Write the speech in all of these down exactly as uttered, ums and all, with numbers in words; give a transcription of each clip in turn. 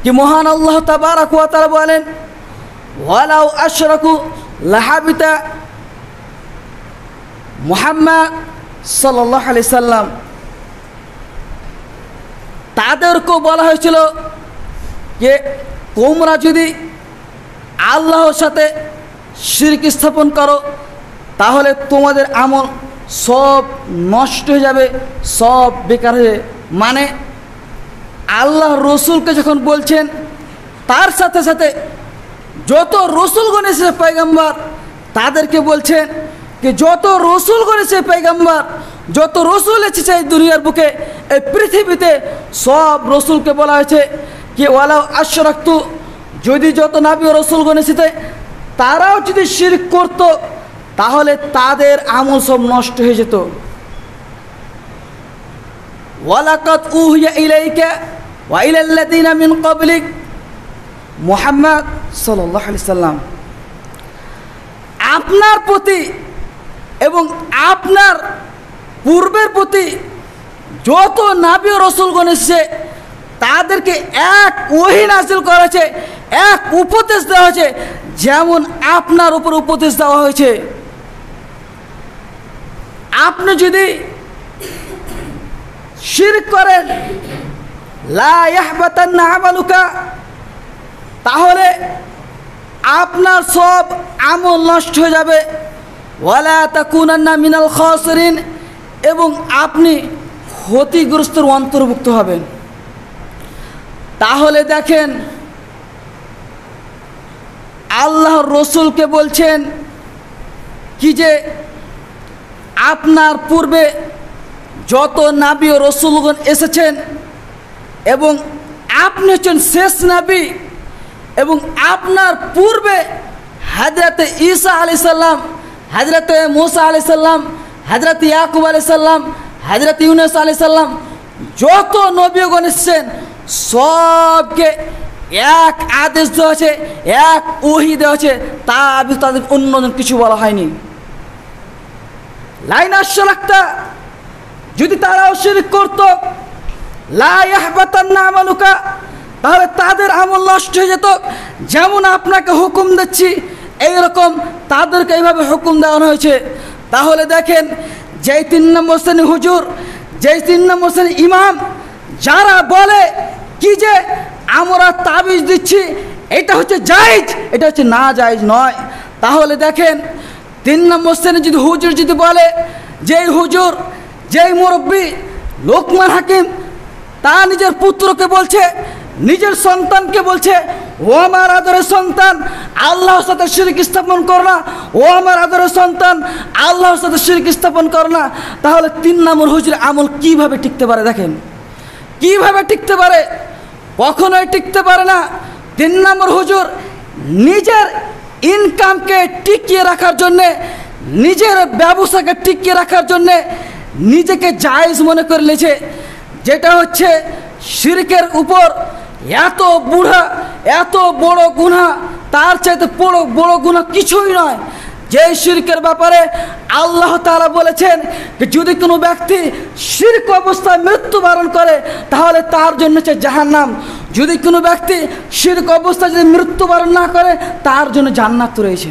কি মহান আল্লাহ তাবারক ওয়া তাআলা বলেন, ওয়ালাউ আশরাকু লাহাবিতা মুহাম্মদ সাল্লাল্লাহু আলাইহি সাল্লাম, তাদেরকেও বলা হয়েছিল যে তোমরা যদি আল্লাহর সাথে শিরক স্থাপন করো তাহলে তোমাদের আমল সব নষ্ট হয়ে যাবে, সব বেকার হয়ে। মানে আল্লাহ রসুলকে যখন বলছেন, তার সাথে সাথে যত রসুলগণ এসেছে পয়গম্বর তাদেরকে বলছেন যে যত রসুলগণ এসেছে পয়গম্বর, যত রসুল এসেছে এই দুনিয়ার বুকে, এই পৃথিবীতে সব রসুলকে বলা হয়েছে কি ওয়ালাউ আশরাকতু, যদি যত নবী ও রসুলগণ এসেছে তারাও যদি শিরক করত তাহলে তাদের আমল সব নষ্ট হয়ে যেত। ওয়ালাকাদ উহিয়া ইলাইকা ওয়া ইলাল্লাযিনা মিন ক্বাবলিক মুহাম্মদ সাল্লাল্লাহু আলাইহি সাল্লাম, আপনার প্রতি এবং আপনার পূর্বের প্রতি যত নবী ও রাসূলগণ এসেছে তাদেরকে এক ওহী নাযিল করেছে, এক উপদেশ দেওয়া হয়েছে যেমন আপনার উপর উপদেশ দেওয়া হয়েছে। আপনি যদি শিরক করেন, লা ইয়াহবাতান্না আমালুকা, তাহলে আপনার সব আমল নষ্ট হয়ে যাবে। ওয়ালা তাকুনান্না মিনাল খাসিরিন, এবং আপনি ক্ষতিগ্রস্তের অন্তর্ভুক্ত হবেন। তাহলে দেখেন আল্লাহর রসুলকে বলছেন কি যে আপনার পূর্বে যত নবী ও রসুলগণ এসেছেন এবং আপনি হচ্ছেন শেষ নবী, এবং আপনার পূর্বে হযরতে ঈসা আলাইহিস সালাম, হযরতে মূসা আলাইহিস সালাম, হযরতে ইয়াকুব আলাইহিস সালাম, হযরতে ইউনূস আলাইহিস সালাম, যত নবীগণ এসেছেন সবকে এক আদেশ দেওয়া হয়েছে, এক ওহী দেওয়া হয়েছে, তা তাদের অন্য কিছু বলা হয়নি। লাইন আশরাকতা, যদি তারাও শিরক করত, লা ইয়াহবাতান্না আমালুকা, তাহলে তাদের আমল নষ্ট হয়ে যেত। যেমন আপনাকে হুকুম দিচ্ছি এইরকম তাদেরকে এইভাবে হুকুম দেওয়ানো হয়েছে। তাহলে দেখেন যেই তিন নম্বর শ্রেণী হুজুর, যেই তিন নম্বর শ্রেণী ইমাম, যারা বলে কি যে আমরা তাবিজ দিচ্ছি এটা হচ্ছে জায়েজ, এটা হচ্ছে না জায়েজ নয়, তাহলে দেখেন তিন নম্বর শ্রেণী যদি হুজুর যদি বলে, যেই হুজুর, যেই মুরব্বী লোকমান হাকিম, তা নিজের পুত্রকে বলছে, নিজের সন্তানকে বলছে, ও আমার আদরের সন্তান আল্লাহর সাথে শিরক স্থাপন কর না, ও আমার আদরের সন্তান আল্লাহর সাথে শিরক স্থাপন কর না, তাহলে তিন নম্বর হুজুর আমল কিভাবে টিকতে পারে? দেখেন কিভাবে টিকতে পারে, কখনোই টিকতে পারে না। তিন নম্বর হুজুর নিজের ইনকামকে টিকিয়ে রাখার জন্যে, নিজের ব্যবসাকে টিকিয়ে রাখার জন্যে নিজেকে জায়েজ মনে করে নিয়েছে, যেটা হচ্ছে শিরকের উপর এত বুড়া এত বড় গুনাহ, তার চাইতে বড় বড় গুনাহ কিছুই নয়। যেই শিরকের ব্যাপারে আল্লাহ তাআলা বলেছেন যে যদি কোনো ব্যক্তি শিরক অবস্থায় মৃত্যুবরণ করে তাহলে তার জন্য হচ্ছে জাহান্নাম, যদি কোনো ব্যক্তি শিরক অবস্থায় যদি মৃত্যুবরণ না করে তার জন্য জান্নাত রয়েছে।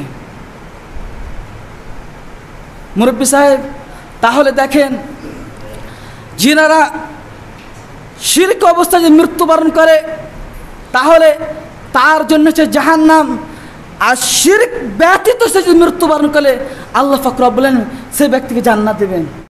মুরব্বী সাহেব, তাহলে দেখেন যিনারা শিরক অবস্থায় যদি মৃত্যুবরণ করে তাহলে তার জন্য হচ্ছে জাহান্নাম, আর শিরক ব্যতীত সে যদি মৃত্যুবরণ করে আল্লাহ পাক রব্বুল আলামিন সেই ব্যক্তিকে জান্নাত দেবেন।